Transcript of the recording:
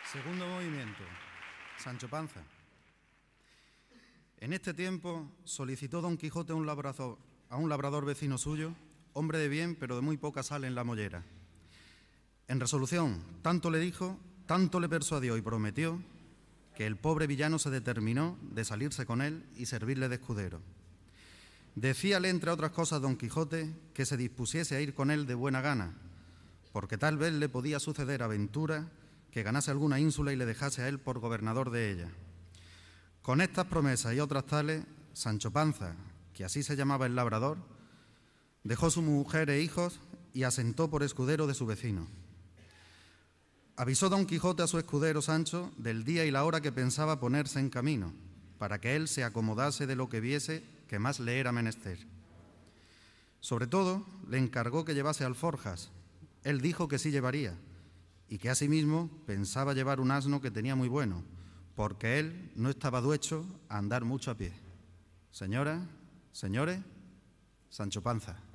Segundo movimiento. Sancho Panza. En este tiempo solicitó Don Quijote a un labrador vecino suyo, hombre de bien, pero de muy poca sal en la mollera. En resolución, tanto le dijo, tanto le persuadió y prometió, que el pobre villano se determinó de salirse con él y servirle de escudero. Decíale, entre otras cosas, Don Quijote que se dispusiese a ir con él de buena gana, porque tal vez le podía suceder aventura que ganase alguna ínsula y le dejase a él por gobernador de ella. Con estas promesas y otras tales, Sancho Panza, que así se llamaba el labrador, dejó su mujer e hijos y asentó por escudero de su vecino. Avisó Don Quijote a su escudero Sancho del día y la hora que pensaba ponerse en camino, para que él se acomodase de lo que viese que más le era menester. Sobre todo, le encargó que llevase alforjas. Él dijo que sí llevaría, y que asimismo pensaba llevar un asno que tenía muy bueno, porque él no estaba duecho a andar mucho a pie. Señoras, señores, Sancho Panza.